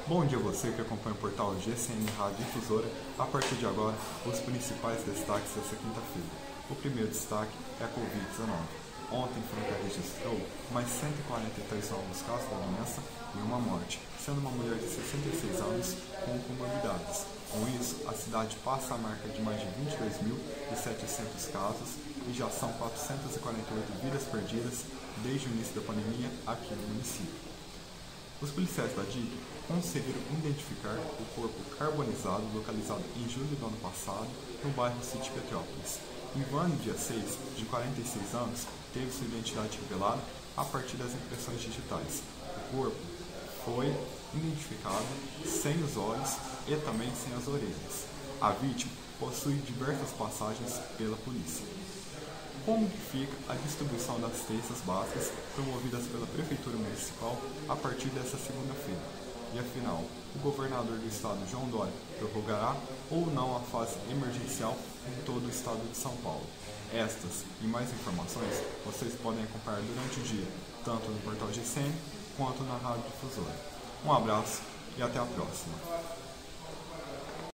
Bom dia a você que acompanha o portal GCN Rádio Difusora. A partir de agora, os principais destaques dessa quinta-feira. O primeiro destaque é a Covid-19. Ontem, Franca registrou mais 143 novos casos da doença e uma morte, sendo uma mulher de 66 anos com comorbidades. Com isso, a cidade passa a marca de mais de 22.700 casos e já são 448 vidas perdidas desde o início da pandemia aqui no município. Os policiais da DIC conseguiram identificar o corpo carbonizado localizado em julho do ano passado no bairro City Petrópolis. Ivane Dia 6, de 46 anos, teve sua identidade revelada a partir das impressões digitais. O corpo foi identificado sem os olhos e também sem as orelhas. A vítima possui diversas passagens pela polícia. Como que fica a distribuição das cestas básicas promovidas pela Prefeitura Municipal a partir desta segunda-feira? E afinal, o governador do estado, João Dória, prorrogará ou não a fase emergencial em todo o estado de São Paulo? Estas e mais informações vocês podem acompanhar durante o dia, tanto no portal GCN quanto na Rádio Difusora. Um abraço e até a próxima!